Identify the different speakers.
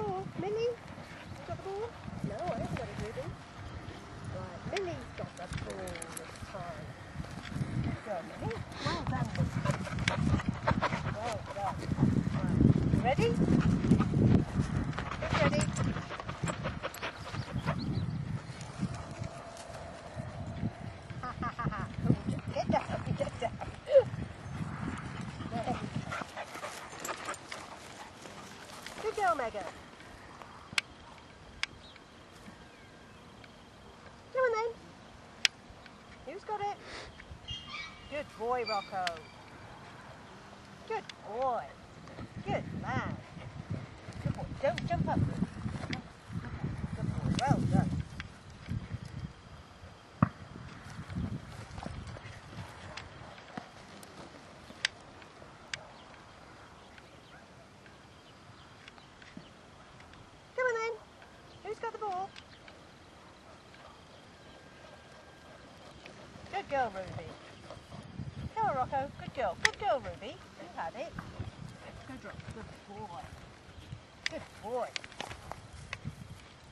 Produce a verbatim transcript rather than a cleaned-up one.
Speaker 1: ball? Millie? You got the ball? No, I haven't got it, Ruby. Right, Millie's got the ball this time. Good girl, Millie. Well done, Millie. Well done. Right, you ready? Who's ready? Ha ha ha ha. Get down, get down. There. Good girl, Megan. Come on then. Who's got it? Good boy, Rocco. Good boy. Good man. Good boy. Don't jump up. Good boy. Well done. Come on then. Who's got the ball? Good girl, Ruby. Come on, Rocco. Good girl. Good girl, Ruby. You had it. Good, good boy. Good boy.